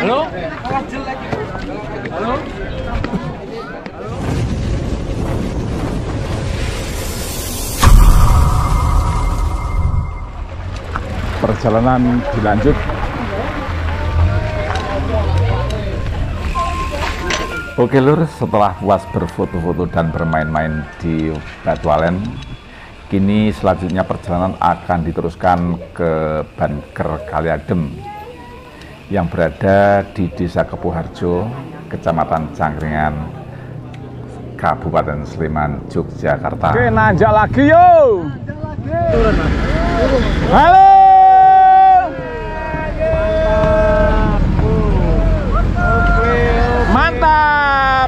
Halo? Halo? Perjalanan dilanjut. Oke lur, setelah puas berfoto-foto dan bermain-main di Batualen, kini selanjutnya perjalanan akan diteruskan ke Banker Kaliadem yang berada di Desa Kepuharjo, Kecamatan Cangkringan, Kabupaten Sleman, Yogyakarta. Oke, nanjak lagi yo. Halo. Mantap.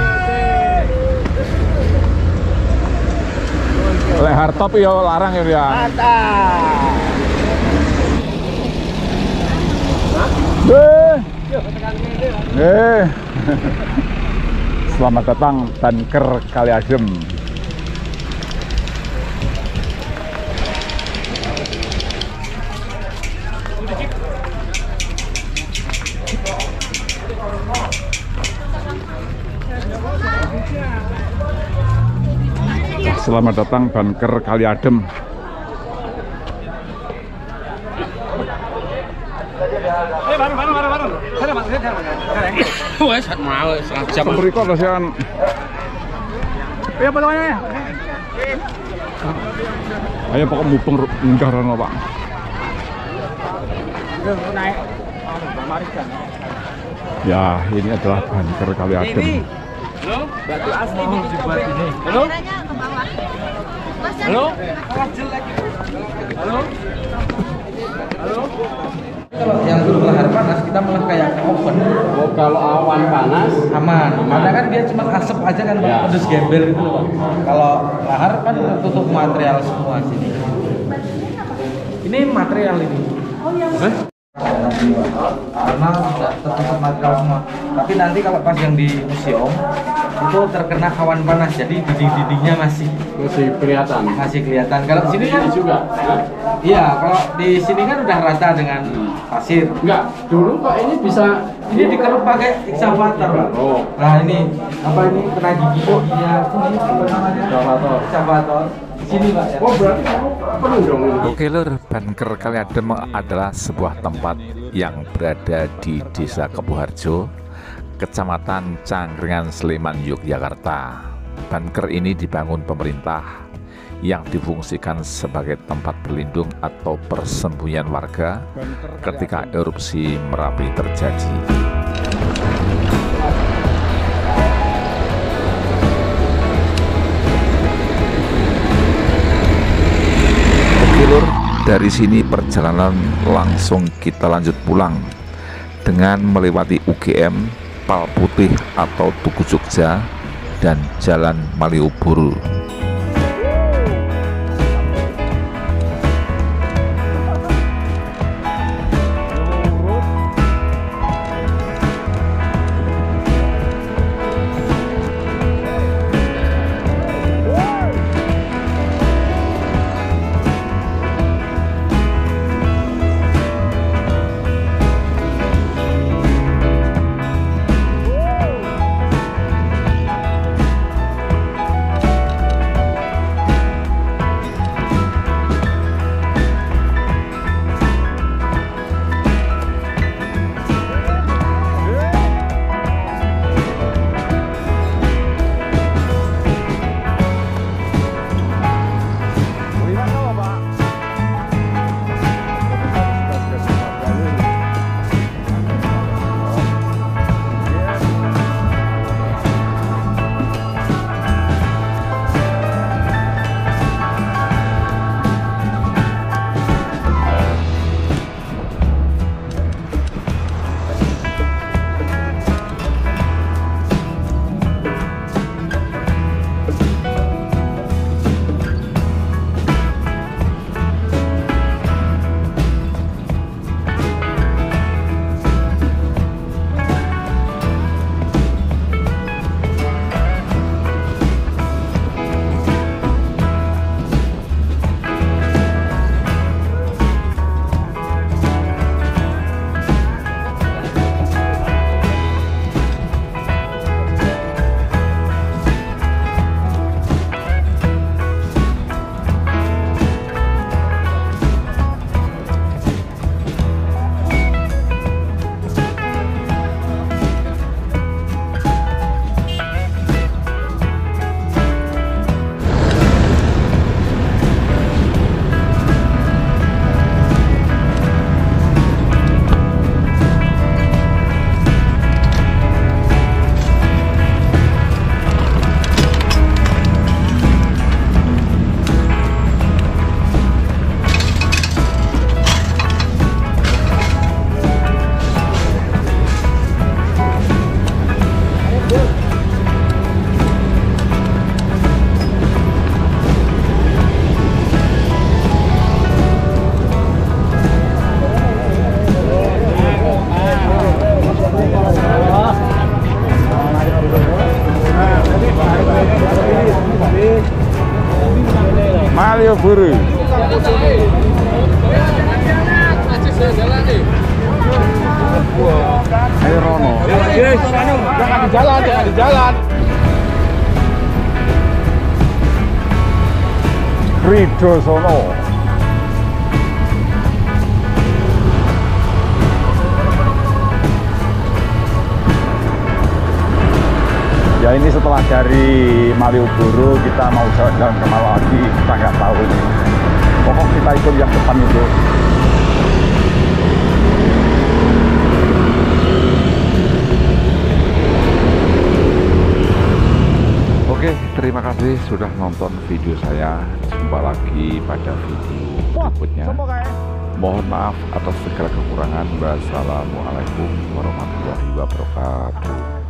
Lehar top yo, larang ya. Mantap. Selamat datang Banker Kaliadem. Selamat datang Banker Kaliadem. Wes mau setengah jam. Berikut lesian. Ya potongannya. Ayo pokok mupeng nggaran Pak. Naik. Ya, ini adalah Banker Kaliadem. Halo? Batu asli dibuat ini. Halo? Halo? Halo? Halo? Kalau yang lahar panas kita malah kayak oven. Oh, kalau awan panas Aman. Karena kan dia cuma asap aja kan, Ya. pedes gembel gitu loh. Kalau lahar kan tertutup material semua sini. Ini material ini. Hah? Karena sudah tertutup material semua. Tapi nanti kalau pas yang di museum itu terkena awan panas, jadi dinding-dindingnya masih kelihatan. kelihatan. Kalau di sini kan juga. iya, kalau di sini kan udah rata dengan pasir. Enggak, dulu Pak ini bisa Ini dikeruk pakai eksavator, Pak. Oh. Nah ini apa ini kena giginya ini apa namanya? Eksavator. Di sini Pak ya. Oh, berarti kamu perlu dong ini. Oke lur, Banker Kaliadem adalah sebuah tempat yang berada di Desa Kepuharjo, Kecamatan Cangkringan, Sleman, Yogyakarta. Banker ini dibangun pemerintah yang difungsikan sebagai tempat berlindung atau persembunyian warga ketika erupsi Merapi terjadi. Oke lur, dari sini perjalanan langsung kita lanjut pulang dengan melewati UGM, Pal Putih atau Tugu Jogja, dan Jalan Malioboro. Widosono. Ya ini setelah dari Malioboro kita mau jalan-jalan kemana lagi kita nggak tahu nih. Pokok kita ikut yang depan itu. Oke, terima kasih sudah nonton video saya. Jumpa lagi pada video berikutnya. Mohon maaf atas segala kekurangan. Wassalamualaikum warahmatullahi wabarakatuh.